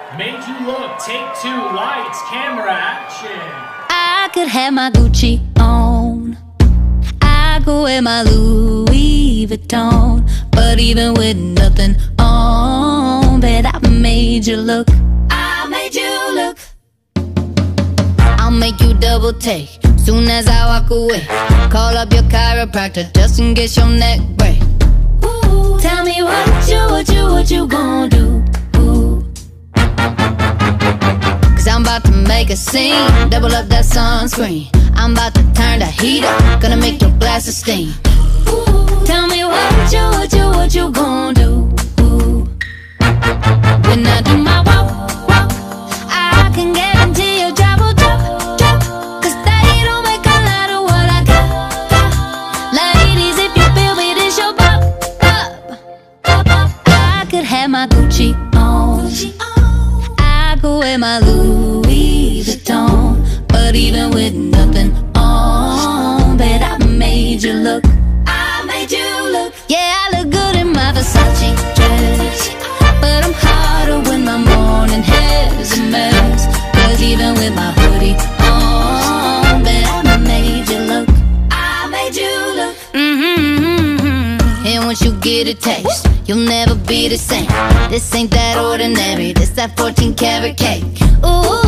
Made you look. Take two. Lights, camera, action. I could have my Gucci on, I could wear my Louis Vuitton, but even with nothing on, bet I made you look. I made you look. I'll make you double take soon as I walk away. Call up your chiropractor just in case your neck break. Ooh, tell me what you gonna do? Ooh. Cause I'm about to make a scene, double up that sunscreen. I'm about to turn the heat up, gonna make your glasses steam. Ooh, tell me what you gonna do? Ooh. When I do my walk, I can guarantee your job will drop. Cause they don't make a lot of what I got. Ladies, if you feel me, this your pop. I could have my Gucci on, I could wear my Louis Vuitton, but even with nothing on, bet I made you look. I made you look. Yeah, I look good in my Versace dress, but I'm hotter when my morning hair's a mess. Cause even with my hoodie on, bet I made you look. I made you look. And once you get a taste, you'll never be the same. This ain't that ordinary, this that 14 karat cake. Ooh.